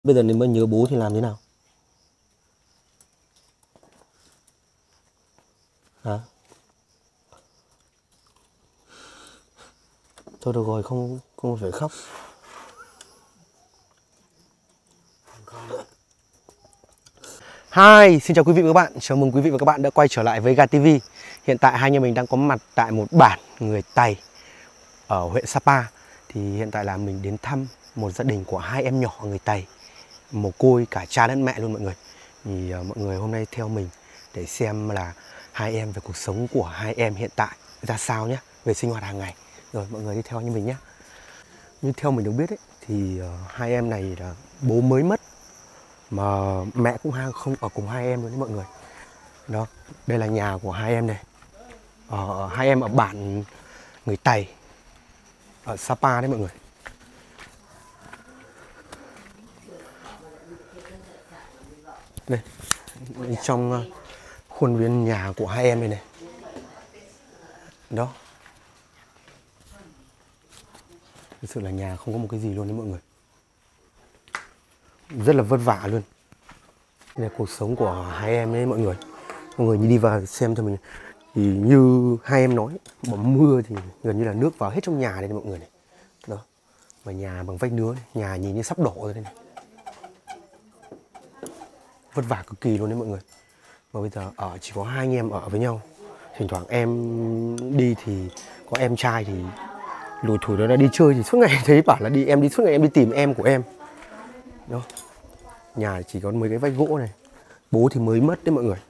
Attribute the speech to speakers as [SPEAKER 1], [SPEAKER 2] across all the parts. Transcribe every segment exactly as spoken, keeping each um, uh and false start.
[SPEAKER 1] Bây giờ nếu mà nhớ bố thì làm thế nào? Hả? Thôi được rồi, không không phải khóc. Hi, xin chào quý vị và các bạn. Chào mừng quý vị và các bạn đã quay trở lại với Ga ti vi. Hiện tại hai anh em mình đang có mặt tại một bản người Tày ở huyện Sapa. Thì hiện tại là mình đến thăm một gia đình của hai em nhỏ người Tày, mồ côi cả cha lẫn mẹ luôn mọi người. Thì uh, mọi người hôm nay theo mình để xem là hai em về cuộc sống của hai em hiện tại ra sao nhé, về sinh hoạt hàng ngày. Rồi mọi người đi theo như mình nhé. Như theo mình được biết ấy, thì uh, hai em này là bố mới mất mà mẹ cũng không ở cùng hai em luôn đấy mọi người. Đó, đây là nhà của hai em này. Ờ, hai em ở bản người Tày ở Sapa đấy mọi người. Đây, trong uh, khuôn viên nhà của hai em đây này. Đó. Thực sự là nhà không có một cái gì luôn đấy mọi người. Rất là vất vả luôn. Đây là cuộc sống của hai em đấy mọi người. Mọi người đi vào xem cho mình. Thì như hai em nói, mà mưa thì gần như là nước vào hết trong nhà đây này mọi người này. Đó. Và nhà bằng vách nứa này, nhà nhìn như sắp đổ rồi đây này. Vất vả cực kỳ luôn đấy mọi người. Mà bây giờ ở chỉ có hai anh em ở với nhau. Thỉnh thoảng em đi thì có em trai thì lủi thủi nó đã đi chơi thì suốt ngày thấy bảo là đi em đi suốt ngày em đi tìm em của em. Đó. Nhà chỉ có mấy cái vách gỗ này. Bố thì mới mất đấy mọi người.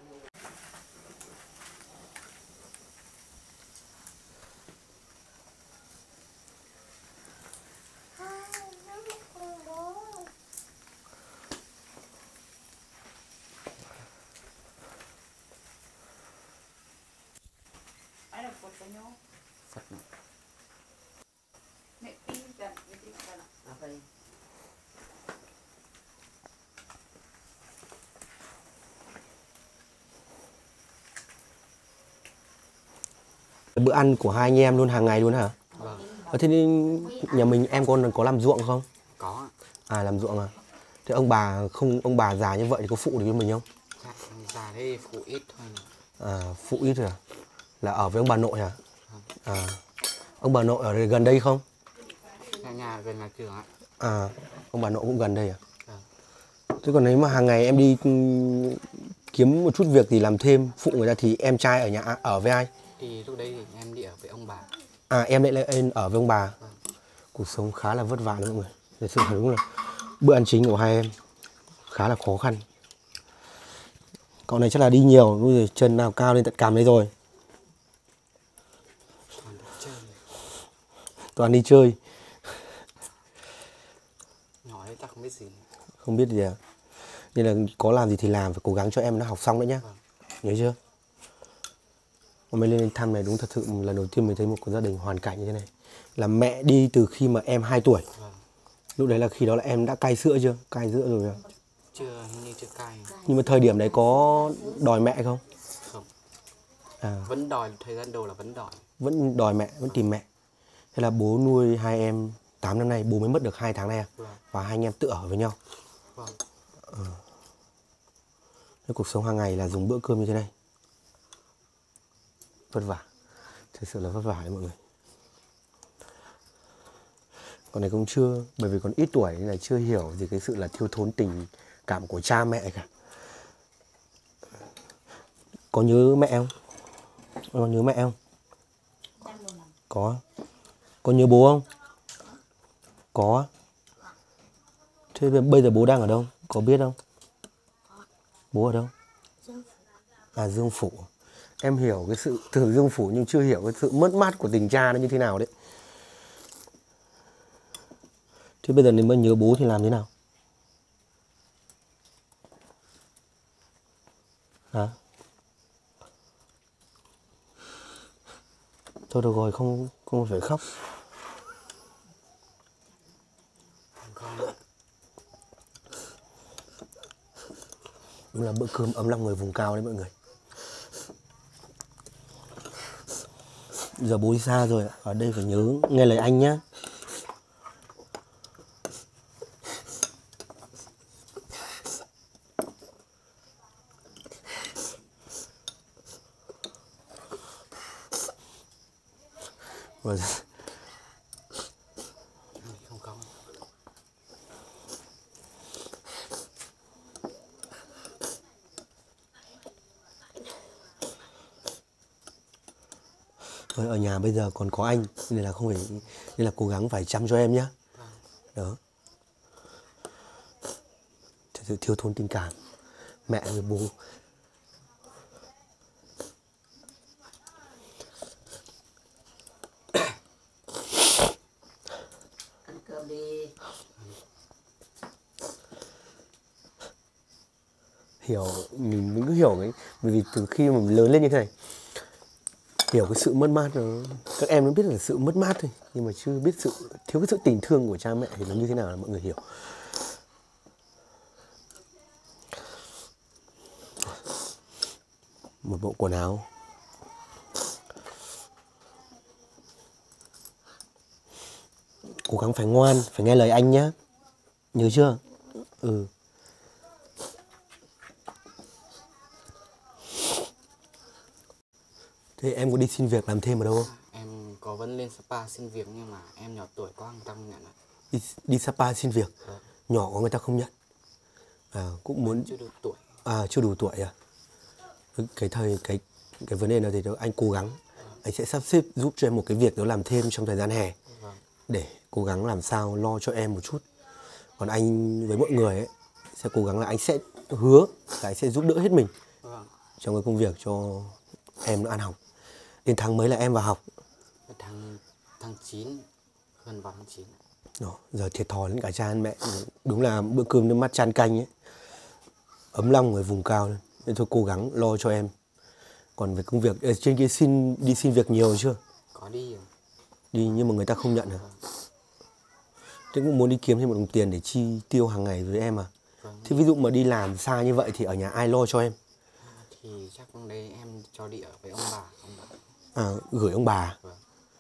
[SPEAKER 1] Bữa ăn của hai anh em luôn hàng ngày luôn hả?
[SPEAKER 2] Vâng.
[SPEAKER 1] Ờ, thế nên nhà mình em con có làm ruộng không?
[SPEAKER 2] Có.
[SPEAKER 1] À làm ruộng à? Thế ông bà không ông bà già như vậy thì có phụ được cho mình không?
[SPEAKER 2] Dạ, già thế phụ ít thôi.
[SPEAKER 1] À phụ ít rồi à? Là ở với ông bà nội hả? À ông bà nội ở đây, gần đây không?
[SPEAKER 2] Nhà nhà gần nhà trường ạ.
[SPEAKER 1] À ông bà nội cũng gần đây à?
[SPEAKER 2] Vâng.
[SPEAKER 1] Thế còn nếu mà hàng ngày em đi kiếm một chút việc thì làm thêm phụ người ta thì em trai ở nhà ở với ai?
[SPEAKER 2] Thì lúc đấy thì em đi ở với ông bà.
[SPEAKER 1] À em lại lên ở với ông bà.
[SPEAKER 2] Vâng.
[SPEAKER 1] Cuộc sống khá là vất vả đấy mọi người. Thật sự đúng là bữa ăn chính của hai em khá là khó khăn. Cậu này chắc là đi nhiều, bây giờ chân nào cao lên tận cằm đấy rồi.
[SPEAKER 2] Toàn đi chơi.
[SPEAKER 1] Toàn đi chơi.
[SPEAKER 2] Nhỏ đấy ta không biết gì.
[SPEAKER 1] Không biết gì à? Nên là có làm gì thì làm, phải cố gắng cho em nó học xong đấy nhá.
[SPEAKER 2] Vâng.
[SPEAKER 1] Nhớ chưa? Hôm nay lên thăm này đúng thật sự lần đầu tiên mình thấy một cái gia đình hoàn cảnh như thế này. Là mẹ đi từ khi mà em hai tuổi.
[SPEAKER 2] Vâng.
[SPEAKER 1] Lúc đấy là khi đó là em đã cai sữa chưa? Cai sữa rồi à?
[SPEAKER 2] Chưa, như chưa cai.
[SPEAKER 1] Nhưng mà thời điểm đấy có đòi mẹ không?
[SPEAKER 2] Không.
[SPEAKER 1] À,
[SPEAKER 2] Vẫn đòi, thời gian đầu là vẫn đòi.
[SPEAKER 1] vẫn đòi mẹ, vẫn tìm mẹ. Thế là bố nuôi hai em tám năm nay, bố mới mất được hai tháng nay à?
[SPEAKER 2] Vâng.
[SPEAKER 1] Và hai anh em tự ở với nhau.
[SPEAKER 2] Vâng.
[SPEAKER 1] Ừ. Cái cuộc sống hàng ngày là dùng bữa cơm như thế này. Vất vả. Thật sự là vất vả đấy mọi người. Con này cũng chưa, bởi vì còn ít tuổi nên là chưa hiểu gì cái sự là thiếu thốn tình cảm của cha mẹ cả. Có nhớ mẹ không? Có nhớ mẹ không? Có. Có nhớ bố không? Có. Thế bây giờ bố đang ở đâu? Có biết không? Bố ở đâu? À Dương Phủ. Em hiểu cái sự từ Dương Phủ nhưng chưa hiểu cái sự mất mát của tình cha nó như thế nào đấy. Thế bây giờ nếu mà nhớ bố thì làm thế nào? Hả? Thôi được rồi, không không phải khóc.
[SPEAKER 2] Không.
[SPEAKER 1] Đúng là bữa cơm ấm lòng người vùng cao đấy mọi người. Giờ bố đi xa rồi, ở đây phải nhớ nghe lời anh nhá. Rồi.
[SPEAKER 2] Không không.
[SPEAKER 1] Rồi ở nhà bây giờ còn có anh nên là không phải, nên là cố gắng phải chăm cho em nhé. Đó. Thật sự thiếu thốn tình cảm mẹ với bố.
[SPEAKER 3] Ăn cơm đi.
[SPEAKER 1] Hiểu, mình mình cứ hiểu cái, bởi vì từ khi mà mình lớn lên như thế này, hiểu cái sự mất mát đó, các em nó biết là sự mất mát thôi, nhưng mà chưa biết sự thiếu cái sự tình thương của cha mẹ thì nó như thế nào là mọi người hiểu. Một bộ quần áo. Cố gắng phải ngoan, phải nghe lời anh nhé. Nhớ chưa? Ừ. Thế em có đi xin việc làm thêm ở đâu không?
[SPEAKER 2] Em có vẫn lên Sapa xin việc nhưng mà em nhỏ tuổi quá người ta không nhận ạ.
[SPEAKER 1] Đi, đi Sapa xin việc.
[SPEAKER 2] Vâng.
[SPEAKER 1] Nhỏ quá người ta không nhận. À, cũng muốn.
[SPEAKER 2] Chưa đủ tuổi.
[SPEAKER 1] À, chưa đủ tuổi à? Cái thời cái cái vấn đề này thì anh cố gắng, anh sẽ sắp xếp giúp cho em một cái việc đó làm thêm trong thời gian hè,
[SPEAKER 2] Vâng.
[SPEAKER 1] để cố gắng làm sao lo cho em một chút. Còn anh với mọi người ấy sẽ cố gắng là anh sẽ hứa là anh sẽ giúp đỡ hết mình
[SPEAKER 2] Vâng.
[SPEAKER 1] trong cái công việc cho em nó ăn học. Đến tháng mấy là em vào học?
[SPEAKER 2] Tháng tháng chín, gần vào tháng chín.
[SPEAKER 1] Đó, giờ thiệt thòi đến cả cha ăn mẹ. Đúng là bữa cơm nước mắt chan canh ấy, ấm lòng ở vùng cao. Nên thôi cố gắng lo cho em. Còn về công việc, ở trên kia xin đi xin việc nhiều chưa?
[SPEAKER 2] Có đi rồi.
[SPEAKER 1] Đi nhưng mà người ta không nhận hả? Thế cũng muốn đi kiếm thêm một đồng tiền để chi tiêu hàng ngày với em à?
[SPEAKER 2] Vâng.
[SPEAKER 1] Thế ví dụ mà đi làm xa như vậy thì ở nhà ai lo cho em?
[SPEAKER 2] Thì chắc hôm đấy em cho đi ở với ông bà. Ông bà.
[SPEAKER 1] À, gửi ông bà.
[SPEAKER 2] Vâng.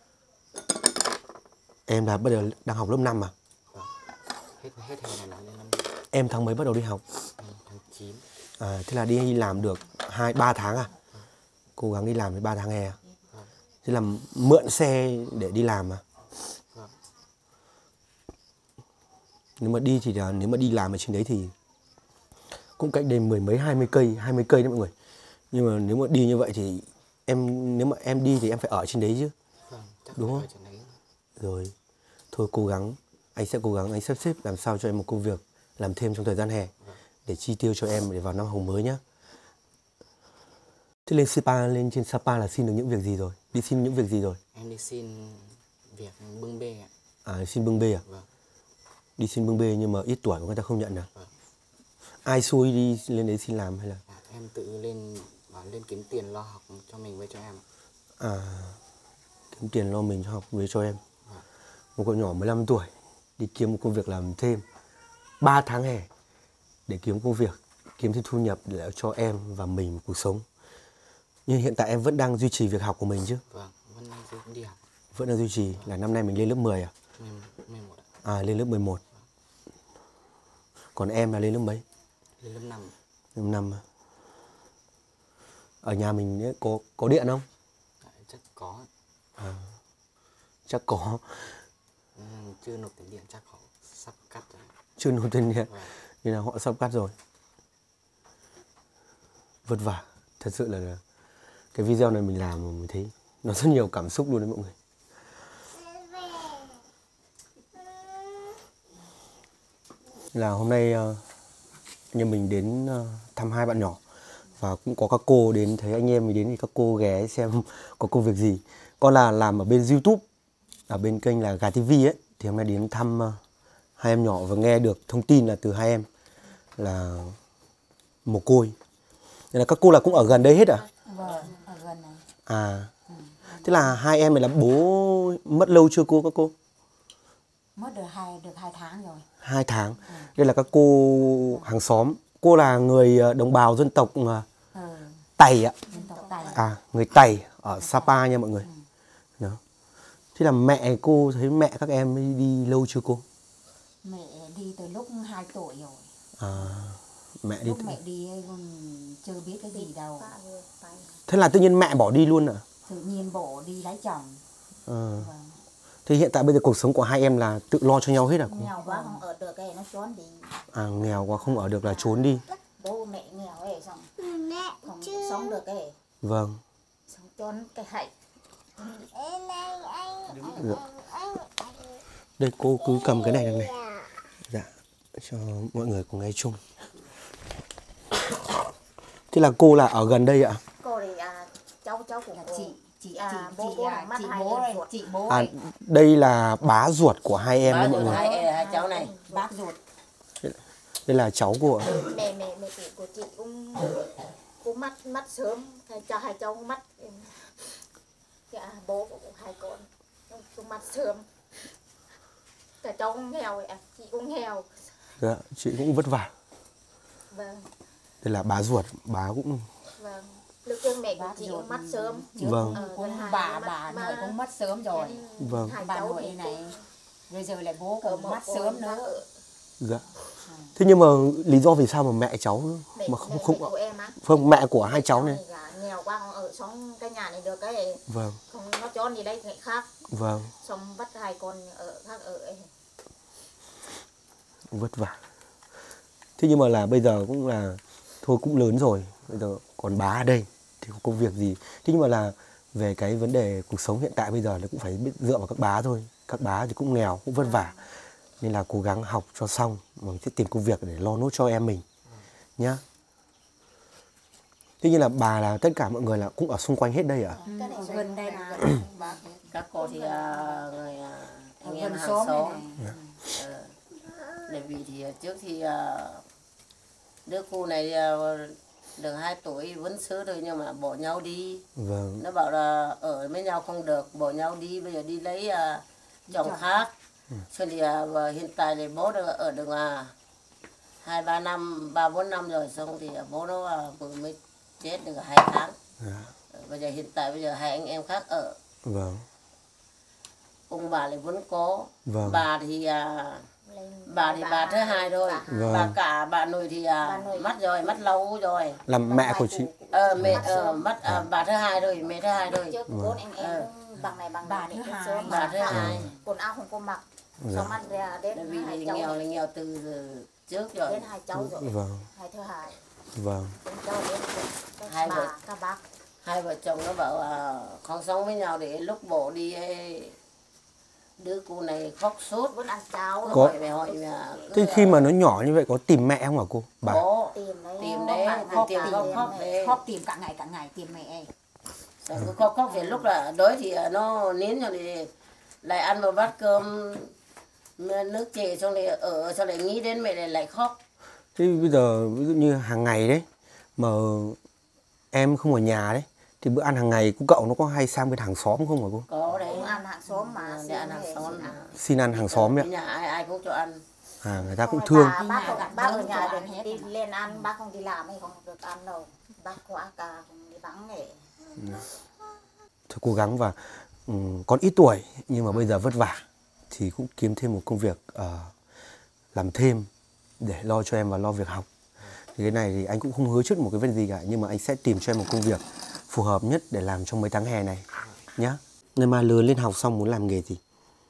[SPEAKER 1] Em là bây giờ đang học lớp năm à?
[SPEAKER 2] Vâng. Hết hết hè này là lên năm.
[SPEAKER 1] Em tháng mấy bắt đầu đi học?
[SPEAKER 2] Em tháng chín.
[SPEAKER 1] À, thế là đi làm được hai ba tháng à?
[SPEAKER 2] Vâng.
[SPEAKER 1] Cố gắng đi làm với ba tháng hè à?
[SPEAKER 2] Vâng.
[SPEAKER 1] Thế là mượn xe để đi làm à?
[SPEAKER 2] Vâng.
[SPEAKER 1] Nếu mà đi thì là, nếu mà đi làm ở trên đấy thì cũng cách đây mười mấy hai mươi cây, hai mươi cây đấy mọi người. Nhưng mà nếu mà đi như vậy thì em, nếu mà em đi thì em phải ở trên đấy chứ.
[SPEAKER 2] Vâng. Chắc
[SPEAKER 1] Đúng
[SPEAKER 2] phải
[SPEAKER 1] không?
[SPEAKER 2] ở trên đấy.
[SPEAKER 1] Rồi, thôi cố gắng, anh sẽ cố gắng anh sắp xếp làm sao cho em một công việc làm thêm trong thời gian hè để chi tiêu cho em để vào năm học mới nhá. Thế lên Sapa, lên trên Sapa là xin được những việc gì rồi? Đi xin những việc gì rồi?
[SPEAKER 2] Em đi xin việc bưng bê ạ.
[SPEAKER 1] À, xin bưng bê à?
[SPEAKER 2] Vâng.
[SPEAKER 1] Đi xin bưng bê nhưng mà ít tuổi người ta không nhận à?
[SPEAKER 2] Vâng.
[SPEAKER 1] Ai xui đi lên đấy xin làm hay là?
[SPEAKER 2] À, em tự lên bảo lên kiếm tiền lo học cho mình với cho em.
[SPEAKER 1] À, kiếm tiền lo mình cho học với cho em.
[SPEAKER 2] Vâng.
[SPEAKER 1] Một cậu nhỏ mười lăm tuổi đi kiếm một công việc làm thêm ba tháng hè để kiếm công việc, kiếm thêm thu nhập để cho em và mình một cuộc sống. Nhưng hiện tại em vẫn đang duy trì việc học của mình chứ?
[SPEAKER 2] Vâng, vẫn đang đi học.
[SPEAKER 1] Vẫn đang duy trì, là năm nay mình lên lớp mười à?
[SPEAKER 2] mười một ạ.
[SPEAKER 1] À, lên lớp mười một. Còn em là lên lớp mấy?
[SPEAKER 2] Lên lớp năm.
[SPEAKER 1] Lớp năm à? Ở nhà mình ấy, có có điện không?
[SPEAKER 2] À, chắc có.
[SPEAKER 1] À, chắc có.
[SPEAKER 2] Ừ, chưa nộp tiền điện chắc họ sắp cắt rồi.
[SPEAKER 1] Chưa nộp tiền điện.
[SPEAKER 2] Vâng.
[SPEAKER 1] Nên là họ sắp cắt rồi. Vất vả. Thật sự là cái video này mình làm mà mình thấy nó rất nhiều cảm xúc luôn đấy mọi người. Là hôm nay uh, anh em mình đến uh, thăm hai bạn nhỏ. Và cũng có các cô đến, thấy anh em mình đến thì các cô ghé xem có công việc gì. Con là làm ở bên YouTube, ở bên kênh là Gà ti vi ấy. Thì hôm nay đến thăm uh, hai em nhỏ và nghe được thông tin là từ hai em là mồ côi. Nên là các cô là cũng ở gần đây hết à?
[SPEAKER 3] Vâng, ở gần này.
[SPEAKER 1] À, thế là hai em này là bố mất lâu chưa cô các cô?
[SPEAKER 3] Mất được hai được hai tháng rồi.
[SPEAKER 1] Hai tháng. Đây là các cô hàng xóm. Cô là người đồng bào dân tộc
[SPEAKER 3] Ừ,
[SPEAKER 1] Tày ạ.
[SPEAKER 3] dân tộc Tày.
[SPEAKER 1] À, người Tày ở Sapa nha mọi người. Đó. Thế là mẹ cô, thấy mẹ các em đi, đi lâu chưa cô?
[SPEAKER 3] Mẹ đi từ lúc hai tuổi rồi.
[SPEAKER 1] À, mẹ đi
[SPEAKER 3] Lúc
[SPEAKER 1] từ...
[SPEAKER 3] mẹ đi còn chưa biết cái gì đâu.
[SPEAKER 1] Thế là tự nhiên mẹ bỏ đi luôn à?
[SPEAKER 3] Tự nhiên bộ đi lấy chồng.
[SPEAKER 1] Ờ.
[SPEAKER 3] Vâng.
[SPEAKER 1] Thế hiện tại bây giờ cuộc sống của hai em là tự lo cho nhau hết à cô?
[SPEAKER 3] Nghèo quá không ở được cái nó trốn đi.
[SPEAKER 1] À, nghèo quá không ở được là trốn đi.
[SPEAKER 3] Bố mẹ nghèo ấy xong không sống được cái
[SPEAKER 1] Vâng.
[SPEAKER 3] sống trốn cái hạnh.
[SPEAKER 1] Dạ. Đây cô cứ cầm cái này đằng này. Dạ, cho mọi người cùng nghe chung. Thế là cô là ở gần đây ạ?
[SPEAKER 3] Cô thì à, cháu cháu của cô. Chị chị
[SPEAKER 4] À,
[SPEAKER 3] chị
[SPEAKER 4] bố-
[SPEAKER 3] chị
[SPEAKER 4] bố
[SPEAKER 3] à,
[SPEAKER 4] mắt
[SPEAKER 3] chị
[SPEAKER 4] hai
[SPEAKER 3] bố
[SPEAKER 4] em
[SPEAKER 3] đây,
[SPEAKER 4] ruột.
[SPEAKER 3] chị bố
[SPEAKER 1] À,
[SPEAKER 3] đây.
[SPEAKER 1] đây là bá ruột của hai em
[SPEAKER 4] Bá
[SPEAKER 1] đấy mọi
[SPEAKER 4] ruột
[SPEAKER 1] người.
[SPEAKER 4] hai, hai cháu này.
[SPEAKER 3] Bác ruột.
[SPEAKER 1] Đây là cháu của.
[SPEAKER 3] Mẹ mẹ mẹ của, của chị cũng cũng mất mất sớm, hai cháu hai cháu cũng mất. Dạ bố của hai con cũng mất sớm. Cả cháu cũng nghèo ạ, chị cũng nghèo.
[SPEAKER 1] Dạ, chị cũng vất vả.
[SPEAKER 3] Vâng.
[SPEAKER 1] Đây là bá ruột, bá cũng.
[SPEAKER 3] Vâng. Lúc trước mẹ của chị cũng mất sớm.
[SPEAKER 1] Vâng.
[SPEAKER 3] Ờ,
[SPEAKER 4] Cũng
[SPEAKER 3] hai
[SPEAKER 4] bà
[SPEAKER 3] mất-
[SPEAKER 4] bà
[SPEAKER 3] mà-
[SPEAKER 4] nội cũng mất sớm rồi.
[SPEAKER 1] Vâng.
[SPEAKER 3] Hai
[SPEAKER 4] Bà
[SPEAKER 3] cháu
[SPEAKER 4] nội
[SPEAKER 3] thì
[SPEAKER 4] này
[SPEAKER 3] cũng
[SPEAKER 4] bây giờ lại bố
[SPEAKER 3] ở
[SPEAKER 4] cũng
[SPEAKER 3] một
[SPEAKER 4] mất
[SPEAKER 3] con
[SPEAKER 4] sớm
[SPEAKER 3] đang
[SPEAKER 4] nữa.
[SPEAKER 3] ở-
[SPEAKER 1] Dạ. Thế nhưng mà lý do vì sao mà mẹ cháu
[SPEAKER 3] Mẹ,
[SPEAKER 1] mà
[SPEAKER 3] mẹ,
[SPEAKER 1] không không
[SPEAKER 3] mẹ của em á.
[SPEAKER 1] Vâng, mẹ của hai cháu này.
[SPEAKER 3] Là nghèo quá không ở sống cái nhà này được cái
[SPEAKER 1] Vâng,
[SPEAKER 3] không nó trốn đi đây người khác,
[SPEAKER 1] vâng,
[SPEAKER 3] xong bắt hai con ở khác ở ấy.
[SPEAKER 1] vất vả. Thế nhưng mà là bây giờ cũng là thôi cũng lớn rồi, bây giờ còn bá ở đây thì có công việc gì. Thế nhưng mà là về cái vấn đề cuộc sống hiện tại bây giờ nó cũng phải biết dựa vào các bá thôi. Các bá thì cũng nghèo, cũng vất vả. Nên là cố gắng học cho xong, mình sẽ tìm công việc để lo nốt cho em mình nhá. Thế như là bà là tất cả mọi người là cũng ở xung quanh hết đây ạ?
[SPEAKER 4] Ừ,
[SPEAKER 3] Cái này
[SPEAKER 4] ở
[SPEAKER 3] rồi
[SPEAKER 4] gần đây
[SPEAKER 3] gần
[SPEAKER 4] là
[SPEAKER 3] gần.
[SPEAKER 4] bác các cô thì à, người à,
[SPEAKER 3] Ở
[SPEAKER 4] anh em
[SPEAKER 3] gần
[SPEAKER 4] hàng
[SPEAKER 3] xóm này
[SPEAKER 4] xóm.
[SPEAKER 3] này.
[SPEAKER 4] Ờ. Tại vì thì à, trước thì à, đứa cô này à, được hai tuổi vẫn sớ rồi nhưng mà bỏ nhau đi.
[SPEAKER 1] Vâng,
[SPEAKER 4] Nó bảo là ở với nhau không được, bỏ nhau đi, bây giờ đi lấy à, chồng khác. Cho thì à, và hiện tại thì bố được ở được à, hai ba năm, ba bốn năm rồi, xong thì à, bố nó à, vừa mới chết được hai tháng.
[SPEAKER 1] dạ,
[SPEAKER 4] Bây giờ hiện tại bây giờ hai anh em khác ở.
[SPEAKER 1] vâng,
[SPEAKER 4] Ông bà lại vẫn có.
[SPEAKER 1] Vâng.
[SPEAKER 4] Bà thì à,
[SPEAKER 3] Lên
[SPEAKER 4] bà thì bà thứ hai thôi.
[SPEAKER 1] Vâng.
[SPEAKER 4] Bà cả bà nội thì à,
[SPEAKER 3] Bà nội.
[SPEAKER 4] mất rồi, mất lâu rồi.
[SPEAKER 1] là mẹ của chị.
[SPEAKER 4] Ờ mẹ
[SPEAKER 3] Mất
[SPEAKER 4] ờ,
[SPEAKER 3] sớm.
[SPEAKER 4] mất à, bà thứ hai rồi, mẹ thứ hai rồi.
[SPEAKER 3] trước bốn anh em
[SPEAKER 4] Ờ.
[SPEAKER 3] cũng bằng này bằng
[SPEAKER 4] Bà
[SPEAKER 3] này
[SPEAKER 4] thứ
[SPEAKER 3] đến
[SPEAKER 4] hai.
[SPEAKER 3] sớm
[SPEAKER 4] Bà
[SPEAKER 3] mà
[SPEAKER 4] thứ
[SPEAKER 3] mặc
[SPEAKER 4] hai.
[SPEAKER 3] quần áo không có mặc,
[SPEAKER 1] Dạ.
[SPEAKER 3] xong ăn ra đến
[SPEAKER 4] Tại vì
[SPEAKER 3] hai
[SPEAKER 4] thì
[SPEAKER 3] cháu
[SPEAKER 4] nghèo là
[SPEAKER 3] này,
[SPEAKER 4] nghèo từ trước rồi.
[SPEAKER 3] đến hai cháu rồi,
[SPEAKER 1] Vâng,
[SPEAKER 3] hai thứ hai,
[SPEAKER 1] vâng,
[SPEAKER 3] đến cháu đến các
[SPEAKER 4] Hai
[SPEAKER 3] bà
[SPEAKER 4] vợ.
[SPEAKER 3] các bác.
[SPEAKER 4] Hai vợ chồng nó bảo à, không sống với nhau để lúc bỏ đi ấy, đứa cô này khóc suốt.
[SPEAKER 3] Vẫn ăn cháo
[SPEAKER 1] Có.
[SPEAKER 4] Hỏi về hỏi mà
[SPEAKER 1] thế khi mà nó nhỏ như vậy có tìm mẹ không hả cô? Bà.
[SPEAKER 4] có
[SPEAKER 3] tìm đấy,
[SPEAKER 4] tìm đấy,
[SPEAKER 3] khóc
[SPEAKER 4] tìm
[SPEAKER 3] tìm
[SPEAKER 4] khóc khóc đấy.
[SPEAKER 3] khóc tìm cả ngày cả ngày tìm mẹ.
[SPEAKER 4] Rồi cứ khóc khóc thì lúc là đói thì nó nín rồi thì lại ăn một bát cơm nước chè, xong lại ở xong lại nghĩ đến mẹ lại lại khóc.
[SPEAKER 1] Thế bây giờ ví dụ như hàng ngày đấy mà em không ở nhà đấy thì bữa ăn hàng ngày của cậu nó có hay sang bên hàng xóm không hả cô?
[SPEAKER 4] Có đấy.
[SPEAKER 3] Cũng ăn hàng xóm mà
[SPEAKER 4] Để ăn hàng
[SPEAKER 3] xin
[SPEAKER 4] xóm
[SPEAKER 3] về, xin
[SPEAKER 4] mà.
[SPEAKER 3] ăn.
[SPEAKER 1] Xin ăn hàng xóm
[SPEAKER 4] Cái
[SPEAKER 1] ấy.
[SPEAKER 4] nhà ai ai cũng cho ăn.
[SPEAKER 1] À, người ta cũng
[SPEAKER 3] Thôi
[SPEAKER 1] thương.
[SPEAKER 3] bà, bác, không, bác ở nhà
[SPEAKER 4] Không
[SPEAKER 3] được
[SPEAKER 4] cho ăn
[SPEAKER 3] đi lên ăn, bác không đi làm hay không được ăn đâu, bác quá cả không đi vắng nghề.
[SPEAKER 1] Thôi cố gắng và um, còn ít tuổi nhưng mà bây giờ vất vả thì cũng kiếm thêm một công việc uh, làm thêm để lo cho em và lo việc học. Thì cái này thì anh cũng không hứa trước một cái vấn gì cả, nhưng mà anh sẽ tìm cho em một công việc phù hợp nhất để làm trong mấy tháng hè này nhá. Ngày mai lớn lên học xong muốn làm nghề gì?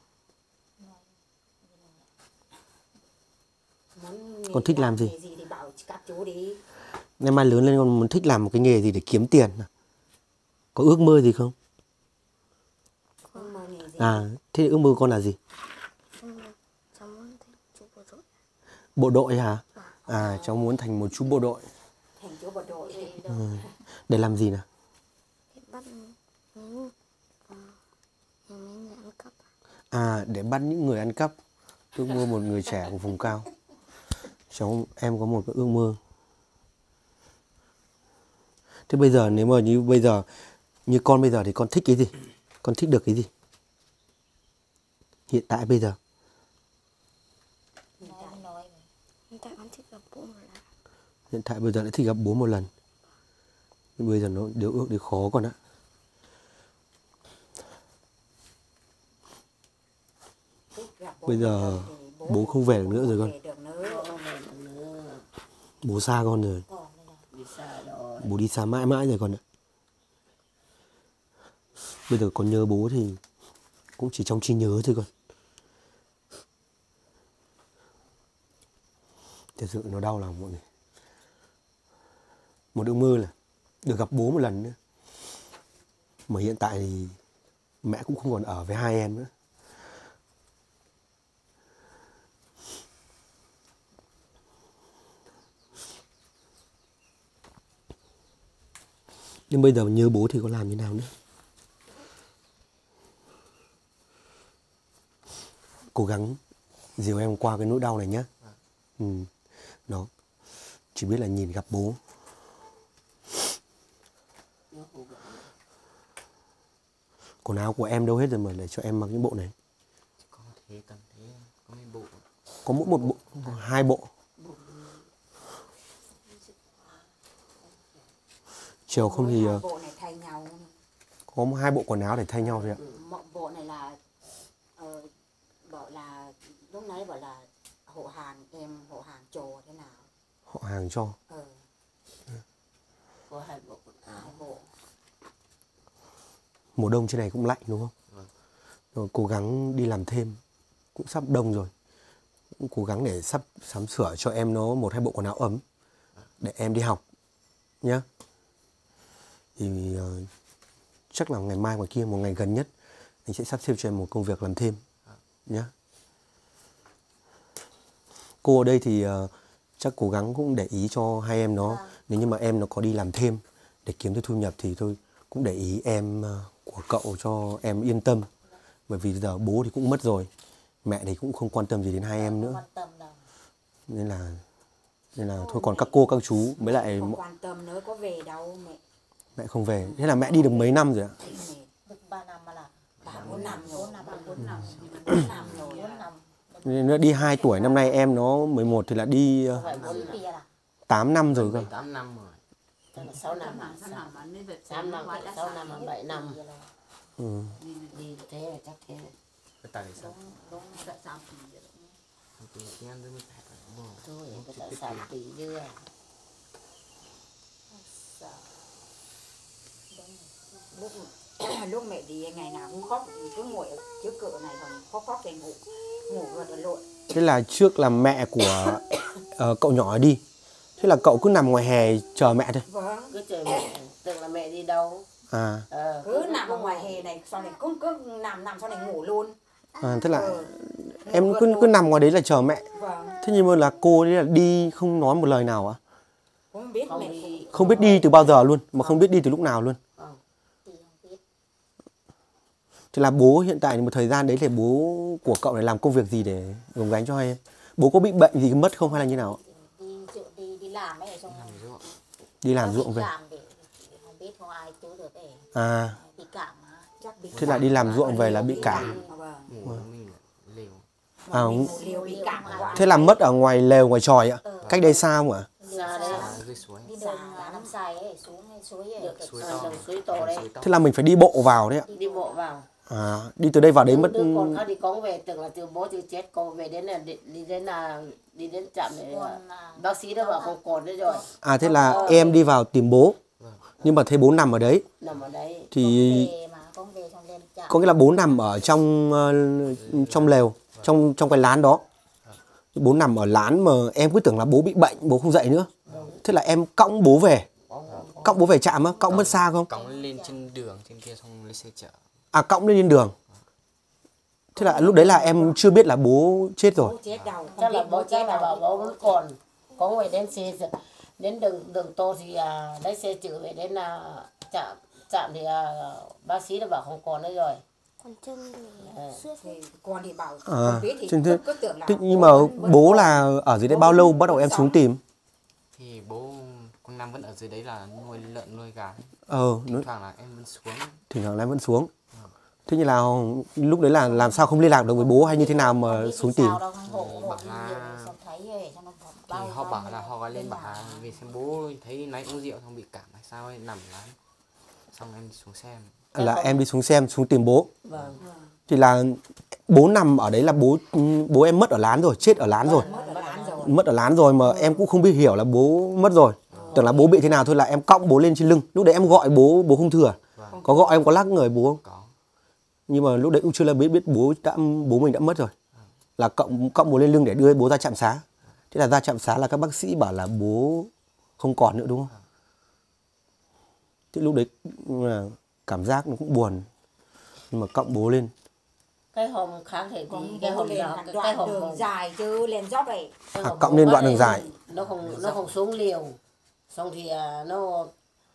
[SPEAKER 1] Con thích làm gì?
[SPEAKER 3] Nghề gì thì bảo các chú đi.
[SPEAKER 1] Ngày mai lớn lên con muốn thích làm một cái nghề gì để kiếm tiền? Có ước mơ gì không?
[SPEAKER 3] Không mơ nghề gì.
[SPEAKER 1] À, thế ước mơ con là gì?
[SPEAKER 5] Cháu muốn thành chú bộ đội.
[SPEAKER 1] Bộ đội hả? À, cháu muốn thành một chú bộ đội.
[SPEAKER 3] Thành chú bộ đội.
[SPEAKER 1] Ừ. Để làm gì nào?
[SPEAKER 5] Để bắt những ờ, những người ăn cắp.
[SPEAKER 1] À, để bắt những người ăn cắp. Ước mơ một người trẻ của vùng cao. Cháu em có một cái ước mơ. Thế bây giờ nếu mà như bây giờ như con bây giờ thì con thích cái gì? Con thích được cái gì? Hiện tại bây giờ
[SPEAKER 5] Hiện tại con thích gặp bố một lần.
[SPEAKER 1] hiện tại bây giờ đã thích gặp bố một lần. Nhưng bây giờ nó điều ước thì khó con ạ. Bây giờ bố không về được nữa rồi con.
[SPEAKER 3] Về được nữa.
[SPEAKER 1] Bố xa con rồi.
[SPEAKER 4] Đi xa rồi.
[SPEAKER 1] Bố đi xa mãi mãi rồi con ạ. Bây giờ con nhớ bố thì Cũng chỉ trong trí nhớ thôi con. Thật sự nó đau lòng mọi người. Một ước mơ là được gặp bố một lần nữa. Mà hiện tại thì mẹ cũng không còn ở với hai em nữa. Nhưng bây giờ nhớ bố thì có làm như nào nữa. Cố gắng dìu em qua cái nỗi đau này nhé. Ừ. Đó. Chỉ biết là nhìn gặp bố. Quần áo của em đâu hết rồi mà để cho em mặc những bộ này.
[SPEAKER 2] Có thế cần thế có mấy bộ.
[SPEAKER 1] Có mỗi một bộ, hai bộ. Chiều không thì
[SPEAKER 6] Hai bộ này thay nhau.
[SPEAKER 1] có hai bộ quần áo để thay nhau thôi ạ.
[SPEAKER 6] Một bộ này là ờ, bảo là lúc nãy bảo là hộ hàng em hộ hàng trồ thế nào.
[SPEAKER 1] Họ hàng cho.
[SPEAKER 6] Ờ.
[SPEAKER 4] Có hai bộ quần áo.
[SPEAKER 6] Hai bộ.
[SPEAKER 1] Mùa đông trên này cũng lạnh đúng không?
[SPEAKER 2] Vâng.
[SPEAKER 1] Rồi cố gắng đi làm thêm. Cũng sắp đông rồi. Cũng cố gắng để sắp sắm sửa cho em nó một hai bộ quần áo ấm. Để em đi học. Nhá. Thì uh, chắc là ngày mai ngoài kia, một ngày gần nhất, anh sẽ sắp xếp cho em một công việc làm thêm. Nhá. Cô ở đây thì uh, chắc cố gắng cũng để ý cho hai em nó. Nếu như mà em nó có đi làm thêm để kiếm thêm thu nhập thì tôi cũng để ý em uh, của cậu cho em yên tâm. Bởi vì giờ bố thì cũng mất rồi, mẹ thì cũng không quan tâm gì đến hai em nữa.
[SPEAKER 6] Quan tâm đâu.
[SPEAKER 1] Nên là nên là thôi, còn các cô các chú với lại
[SPEAKER 6] Không quan tâm nữa, có về đâu mẹ.
[SPEAKER 1] mẹ không về. Thế là mẹ đi được mấy năm rồi ạ?
[SPEAKER 6] Được ba năm mà là ba bốn năm rồi. Bốn năm bốn năm. Bốn năm rồi. Bốn năm.
[SPEAKER 1] Nên nó đi hai tuổi, năm nay em nó mười một thì là đi uh, tám năm rồi cơ.
[SPEAKER 2] tám năm rồi.
[SPEAKER 4] Tức là sáu năm à? Sáu năm, sáu năm, bảy năm.
[SPEAKER 1] Ừ.
[SPEAKER 4] Đi thế là chắc thế.
[SPEAKER 2] Cái tài sao? Thì nghe mới phải bố.
[SPEAKER 4] Thôi, cái tại sao tỷ chứ.
[SPEAKER 6] Lúc, lúc mẹ đi ngày nào cũng khóc, cứ ngồi ở trước cửa này rồi khóc khóc thì ngủ, ngủ rồi rồi lội.
[SPEAKER 1] Thế là trước là mẹ của uh, cậu nhỏ đi. Thế là cậu cứ nằm ngoài hè chờ mẹ thôi.
[SPEAKER 6] Vâng.
[SPEAKER 4] Cứ chờ mẹ, tưởng là mẹ đi đâu.
[SPEAKER 1] À,
[SPEAKER 4] Ờ,
[SPEAKER 6] Cứ nằm ở ngoài hè này, sau này cứ cứ nằm nằm sau này ngủ luôn.
[SPEAKER 1] à thế là
[SPEAKER 6] Ừ.
[SPEAKER 1] em
[SPEAKER 6] Ngủ
[SPEAKER 1] cứ
[SPEAKER 6] luôn.
[SPEAKER 1] cứ nằm ngoài đấy là chờ mẹ.
[SPEAKER 6] Vâng.
[SPEAKER 1] Thế nhưng mà là cô đấy là đi không nói một lời nào ạ?
[SPEAKER 6] Không biết
[SPEAKER 4] không
[SPEAKER 6] mẹ
[SPEAKER 4] đi.
[SPEAKER 1] Không biết đi từ bao giờ luôn, mà không biết đi từ lúc nào luôn.
[SPEAKER 4] Không.
[SPEAKER 1] Thế là bố hiện tại một thời gian đấy thì bố của cậu này làm công việc gì để gồng gánh cho hai em? Bố có bị bệnh gì mất không hay là như nào ạ?
[SPEAKER 3] đi dự- đi đi làm ấy xong
[SPEAKER 2] Làm ruộng.
[SPEAKER 1] Đi làm
[SPEAKER 3] có
[SPEAKER 1] ruộng
[SPEAKER 3] bị
[SPEAKER 1] về.
[SPEAKER 3] cảm để không biết không ai cứu được để
[SPEAKER 1] À,
[SPEAKER 3] bị cảm mà.
[SPEAKER 6] chắc bị
[SPEAKER 1] thế là đi làm ruộng về là bị cảm.
[SPEAKER 6] Vâng.
[SPEAKER 2] Ngủ với mình là liều.
[SPEAKER 1] À,
[SPEAKER 6] Mình ngủ liều bị cảm quá.
[SPEAKER 1] thế là mất ở ngoài lều ngoài tròi ạ? Cách đây xa không ạ?
[SPEAKER 4] Ra đấy.
[SPEAKER 2] À, dưới suối.
[SPEAKER 3] đi đường à, năm xài ấy xuống hay suối ấy
[SPEAKER 4] Được
[SPEAKER 3] cực
[SPEAKER 2] Suối
[SPEAKER 4] à,
[SPEAKER 2] to.
[SPEAKER 4] đường suối to đấy.
[SPEAKER 2] Suối to.
[SPEAKER 1] Thế là mình phải đi bộ vào đấy ạ?
[SPEAKER 4] Đi bộ vào.
[SPEAKER 1] À, đi từ đây vào đấy mất.
[SPEAKER 4] Đứa con khác đi con về, tưởng là từ bố từ chết, con về đến là đi, đi đến là đi đến trạm để
[SPEAKER 3] còn à,
[SPEAKER 4] bác sĩ đã bảo không còn nữa rồi.
[SPEAKER 1] À thế là em đi vào tìm bố. Nhưng mà thấy bố nằm ở đấy.
[SPEAKER 4] Nằm ở đấy.
[SPEAKER 1] Thì
[SPEAKER 3] về mà con về xong lên chợ
[SPEAKER 1] có nghĩa là bố nằm ở trong ờ, trong lều, trong trong cái lán đó. Bố nằm ở lán mà em cứ tưởng là bố bị bệnh, bố không dậy nữa. Thế là em cõng bố về. Cõng bố về trạm á, cõng mất xa không?
[SPEAKER 2] Cõng lên trên đường trên kia xong lên xe chở.
[SPEAKER 1] À, cõng lên trên đường. Thế là lúc đấy là em chưa biết là bố chết rồi.
[SPEAKER 6] Bố chết đầu.
[SPEAKER 4] Chắc là bố chắc là bảo bố vẫn còn. Có về đến xe đến đường đường tô thì à, lấy xe chở về đến là trạm trạm thì à, bác sĩ đã bảo không còn nữa rồi.
[SPEAKER 5] Còn chân thì suốt
[SPEAKER 6] Thì con thì bảo
[SPEAKER 1] À,
[SPEAKER 6] không biết thì
[SPEAKER 1] trên
[SPEAKER 6] cứ,
[SPEAKER 1] thế-
[SPEAKER 6] cứ tưởng là
[SPEAKER 1] Thế nhưng mà bố là ở dưới đấy bao lâu bắt đầu em xuống tìm?
[SPEAKER 2] Thì bố con Nam vẫn ở dưới đấy là nuôi lợn nuôi gà.
[SPEAKER 1] Ờ,
[SPEAKER 2] Thỉnh thoảng là em vẫn xuống.
[SPEAKER 1] thỉnh thoảng em vẫn xuống. Thế như là lúc đấy là làm sao không liên lạc được với bố hay như thế nào mà xuống tìm?
[SPEAKER 3] sao đâu hộ hộ
[SPEAKER 2] Bảo
[SPEAKER 3] đi
[SPEAKER 2] là-
[SPEAKER 3] nhiều xong thấy ấy, xong nó
[SPEAKER 2] Thì
[SPEAKER 3] bao
[SPEAKER 2] họ
[SPEAKER 3] bao
[SPEAKER 2] bảo
[SPEAKER 3] nhiêu
[SPEAKER 2] là họ gọi lên bảo
[SPEAKER 3] bảo
[SPEAKER 2] là về xem bố thấy nãy uống rượu xong bị cảm hay sao ấy nằm lắm. Xong em đi xuống xem.
[SPEAKER 1] Là em đi xuống xem, xuống tìm bố.
[SPEAKER 4] Vâng.
[SPEAKER 1] Thì là bố nằm ở đấy là bố bố em mất ở lán rồi, chết ở lán rồi.
[SPEAKER 6] mất ở lán rồi.
[SPEAKER 1] Mất ở lán rồi mà em cũng không biết hiểu là bố mất rồi. Tưởng là bố bị thế nào thôi, là em cõng bố lên trên lưng. Lúc đấy em gọi bố, bố không thừa. Có gọi em có lắc người bố không?
[SPEAKER 2] Có.
[SPEAKER 1] nhưng mà lúc đấy cũng chưa là biết biết bố đã bố mình đã mất rồi, là cộng cộng bố lên lưng để đưa bố ra trạm xá. Thế là ra trạm xá là các bác sĩ bảo là bố không còn nữa đúng không? Thế lúc đấy là cảm giác nó cũng buồn, nhưng mà cộng bố lên.
[SPEAKER 4] Cái hôm khác thì
[SPEAKER 6] Còn
[SPEAKER 4] cái
[SPEAKER 6] bố
[SPEAKER 4] hôm
[SPEAKER 6] lên
[SPEAKER 4] đó
[SPEAKER 6] hàng
[SPEAKER 4] cái,
[SPEAKER 6] đoạn
[SPEAKER 4] cái hôm
[SPEAKER 6] đường
[SPEAKER 4] hôm-
[SPEAKER 6] dài chứ lên dốc ấy.
[SPEAKER 4] cái
[SPEAKER 1] À,
[SPEAKER 4] hôm
[SPEAKER 1] cộng
[SPEAKER 4] bố
[SPEAKER 1] lên
[SPEAKER 4] mất
[SPEAKER 1] đoạn đường
[SPEAKER 4] ấy,
[SPEAKER 1] dài.
[SPEAKER 4] nó không nó không xuống liều, xong thì à, nó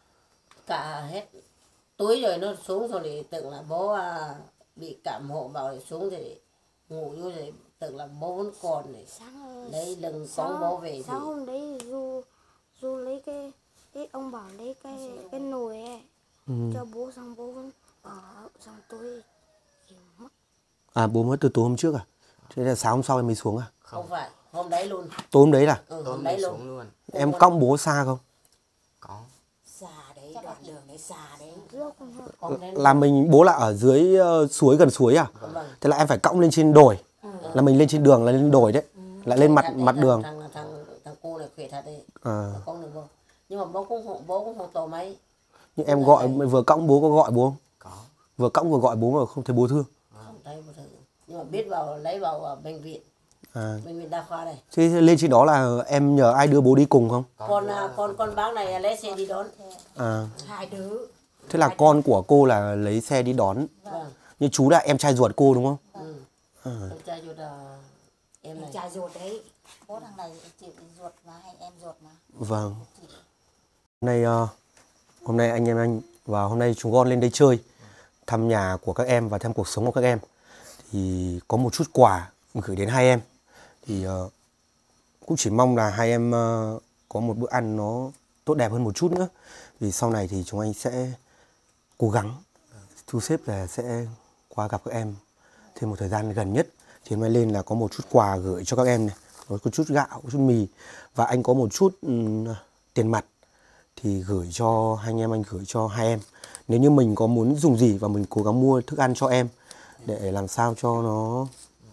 [SPEAKER 4] cả hết túi rồi nó xuống rồi thì tưởng là bố à, bị cảm hộ vào thì xuống thì ngủ vô thì tưởng là bố vẫn còn thì
[SPEAKER 5] sáng
[SPEAKER 4] lấy lưng con
[SPEAKER 5] sáng,
[SPEAKER 4] bố về thì
[SPEAKER 5] sáng hôm đấy du du lấy cái cái ông bảo lấy cái cái nồi ấy
[SPEAKER 1] Ừ.
[SPEAKER 5] cho bố, xong bố vẫn ở, xong tôi thì mất.
[SPEAKER 1] À bố mất từ tối hôm trước à? Thế là sáng hôm sau em mới xuống à?
[SPEAKER 4] không phải hôm đấy luôn.
[SPEAKER 1] Tối hôm đấy là
[SPEAKER 4] Ừ,
[SPEAKER 2] Tôi
[SPEAKER 4] hôm
[SPEAKER 2] mới
[SPEAKER 4] đấy luôn.
[SPEAKER 2] xuống luôn.
[SPEAKER 1] em cõng bố xa không?
[SPEAKER 2] Có.
[SPEAKER 6] Xa đấy, đoạn đường đấy xa đấy.
[SPEAKER 5] Rước không hết.
[SPEAKER 4] Còn đến
[SPEAKER 1] Là mình bố là ở dưới uh, suối, gần suối à?
[SPEAKER 4] vâng.
[SPEAKER 1] Thế là em phải cõng lên trên đồi. Là mình lên trên đường là lên đồi đấy. Là lên mặt
[SPEAKER 4] Thằng-
[SPEAKER 1] mặt
[SPEAKER 4] thằng-
[SPEAKER 1] đường.
[SPEAKER 4] thằng thằng thằng cô này khỏe thật đấy,
[SPEAKER 1] À.
[SPEAKER 4] con được bố, nhưng mà bố cũng không bố cũng không to mấy.
[SPEAKER 1] Nhưng em gọi vừa cõng bố có gọi bố không?
[SPEAKER 2] Có.
[SPEAKER 1] Vừa cõng vừa gọi bố mà không thấy bố thương.
[SPEAKER 4] Không thấy một thứ, nhưng mà biết vào lấy vào ở bệnh viện,
[SPEAKER 1] À.
[SPEAKER 4] bệnh viện đa khoa này.
[SPEAKER 1] Thế lên trên đó là em nhờ ai đưa bố đi cùng không?
[SPEAKER 4] Con à, con con bác này lấy xe đi đón.
[SPEAKER 1] À.
[SPEAKER 6] Hai đứa.
[SPEAKER 1] Thế là con của cô là lấy xe đi đón.
[SPEAKER 4] Vâng.
[SPEAKER 1] Nhưng chú là em trai ruột cô đúng không?
[SPEAKER 4] Ừ.
[SPEAKER 1] À.
[SPEAKER 4] Em trai ruột là em
[SPEAKER 6] Em
[SPEAKER 4] này.
[SPEAKER 6] trai ruột đấy.
[SPEAKER 3] Bố thằng này chịu ruột mà hay em ruột mà.
[SPEAKER 1] Vâng. Hôm nay uh, hôm nay anh em anh và hôm nay chúng con lên đây chơi, thăm nhà của các em và thăm cuộc sống của các em. Thì có một chút quà gửi đến hai em. Thì uh, cũng chỉ mong là hai em uh, có một bữa ăn nó tốt đẹp hơn một chút nữa. Vì sau này thì chúng anh sẽ cố gắng thu xếp là sẽ qua gặp các em thêm một thời gian gần nhất. Thì hôm nay lên là có một chút quà gửi cho các em này, có chút gạo, có chút mì, và anh có một chút um, tiền mặt thì gửi cho hai anh em, anh gửi cho hai em. Nếu như mình có muốn dùng gì và mình cố gắng mua thức ăn cho em để làm sao cho nó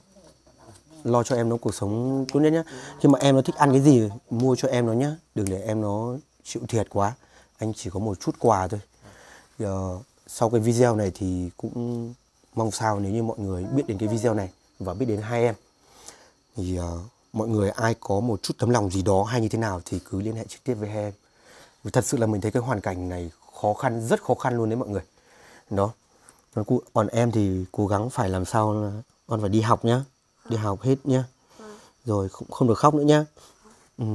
[SPEAKER 1] lo cho em nó cuộc sống tốt nhất nhá. Khi mà em nó thích ăn cái gì mua cho em nó nhá, đừng để em nó chịu thiệt quá. Anh chỉ có một chút quà thôi. Giờ sau cái video này thì cũng mong sao nếu như mọi người biết đến cái video này và biết đến hai em thì uh, mọi người ai có một chút tấm lòng gì đó hay như thế nào thì cứ liên hệ trực tiếp với hai em. Vì thật sự là mình thấy cái hoàn cảnh này khó khăn, rất khó khăn luôn đấy mọi người. Đó. Còn em thì cố gắng phải làm sao là con phải đi học nhá. Đi học hết nhá. Rồi không, không được khóc nữa nhá. Ừ.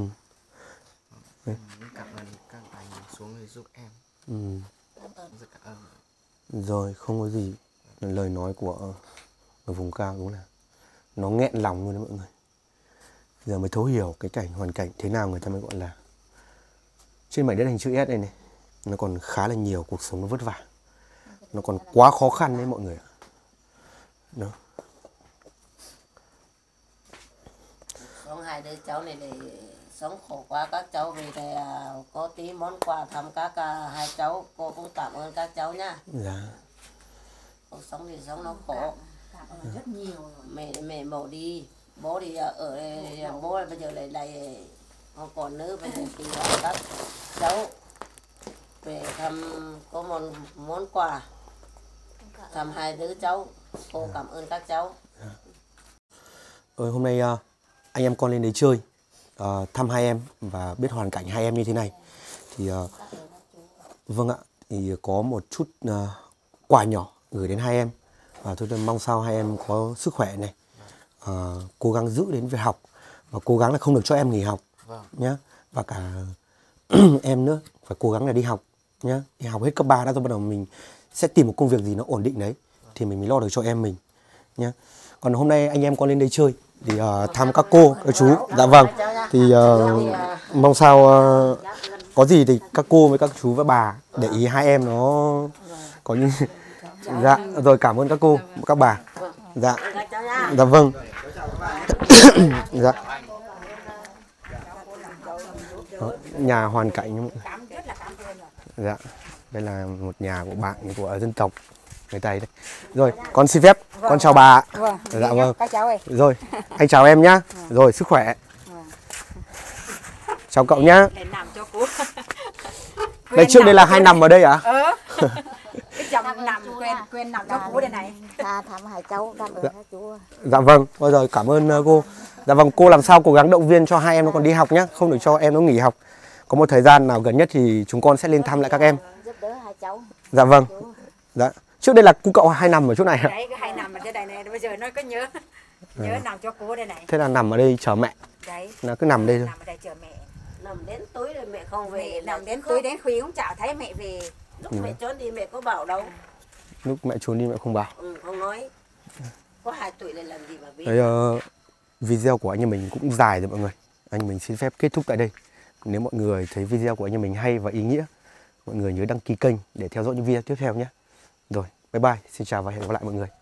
[SPEAKER 2] Cảm ơn các anh xuống để giúp em.
[SPEAKER 1] Ừ.
[SPEAKER 2] Rất cảm ơn.
[SPEAKER 1] Rồi không có gì. Lời nói của ở vùng cao đúng là nó nghẹn lòng luôn đấy mọi người. Giờ mới thấu hiểu cái cảnh hoàn cảnh thế nào người ta mới gọi là trên mảnh đất hình chữ S này này, nó còn khá là nhiều cuộc sống nó vất vả, nó còn quá khó khăn đấy mọi người ạ. Đó.
[SPEAKER 4] Sống hai đứa cháu này để sống khổ quá, các cháu về thì à, có tí món quà thăm các à, hai cháu, cô cũng cảm ơn các cháu nhá.
[SPEAKER 1] Dạ.
[SPEAKER 4] Cuộc sống thì sống nó khổ.
[SPEAKER 6] Cảm ơn rất nhiều rồi.
[SPEAKER 4] Mẹ mẹ mổ đi, bố thì à, ở đây, bố bây giờ lại lại không còn nữa, bây giờ thì à, các cháu về thăm có một món quà thăm hai đứa cháu, cô cảm ơn các cháu.
[SPEAKER 1] Rồi hôm nay uh, anh em con lên đấy chơi, uh, thăm hai em và biết hoàn cảnh hai em như thế này thì uh, vâng ạ, thì có một chút uh, quà nhỏ gửi đến hai em và tôi mong sao hai em có sức khỏe này, uh, cố gắng giữ đến việc học và cố gắng là không được cho em nghỉ học.
[SPEAKER 2] Vâng.
[SPEAKER 1] Nhá, và cả em nữa phải cố gắng là đi học nhá, đi học hết cấp ba đã rồi bắt đầu mình sẽ tìm một công việc gì nó ổn định đấy thì mình mới lo được cho em mình nhá. Còn hôm nay anh em con lên đây chơi thì uh, thăm các cô, các chú. Dạ vâng. Thì uh, mong sao uh, có gì thì các cô với các chú và bà để ý hai em nó có như dạ rồi, cảm ơn các cô, các bà. Dạ. Dạ vâng. Dạ. Đó, nhà hoàn cảnh. Dạ. Đây là một nhà của bạn của dân tộc người Tây đấy. Rồi, con xin phép, con chào bà.
[SPEAKER 6] Vâng.
[SPEAKER 1] Dạ vâng.
[SPEAKER 6] Các cháu ơi.
[SPEAKER 1] Rồi, anh chào em nhá. Rồi, sức khỏe. Chào cậu nhá.
[SPEAKER 6] Để nằm cho cô.
[SPEAKER 1] Đây trước đây là hai nằm ở đây à?
[SPEAKER 6] Ờ. Cái chồng nằm quen quen nằm cho cô đây này.
[SPEAKER 3] À thăm hai cháu cảm ơn
[SPEAKER 1] Dạ.
[SPEAKER 3] các chú.
[SPEAKER 1] Dạ vâng, thôi rồi cảm ơn uh, cô. Dạ vâng, cô làm sao cố gắng động viên cho hai em nó còn đi học nhé, không được cho em nó nghỉ học. Có một thời gian nào gần nhất thì chúng con sẽ lên thăm lại các em.
[SPEAKER 3] Giúp đỡ hai cháu.
[SPEAKER 1] Dạ vâng.
[SPEAKER 3] Chú.
[SPEAKER 1] Dạ. Trước đây là cô cậu hay nằm ở chỗ này hả?
[SPEAKER 6] Đấy cái hay nằm ở trên đây này, bây giờ nó có nhớ nhớ nằm cho cô đây này.
[SPEAKER 1] Thế là nằm ở đây chờ mẹ,
[SPEAKER 6] Đấy.
[SPEAKER 1] là cứ nằm đây thôi.
[SPEAKER 6] Nằm ở đây chờ mẹ.
[SPEAKER 4] Nằm đến tối rồi mẹ không về.
[SPEAKER 6] Mẹ nằm đến
[SPEAKER 4] khóc.
[SPEAKER 6] tối đến khuya cũng chả thấy mẹ về.
[SPEAKER 4] Lúc mẹ trốn đi mẹ có bảo đâu.
[SPEAKER 1] Lúc mẹ trốn đi mẹ không bảo.
[SPEAKER 4] Ừ, không nói. Có hai tuổi này làm gì mà biết.
[SPEAKER 1] Đấy, uh, video của anh em mình cũng dài rồi mọi người. Anh mình xin phép kết thúc tại đây. Nếu mọi người thấy video của anh em mình hay và ý nghĩa, mọi người nhớ đăng ký kênh để theo dõi những video tiếp theo nhé. Rồi, bye bye, xin chào và hẹn gặp lại mọi người.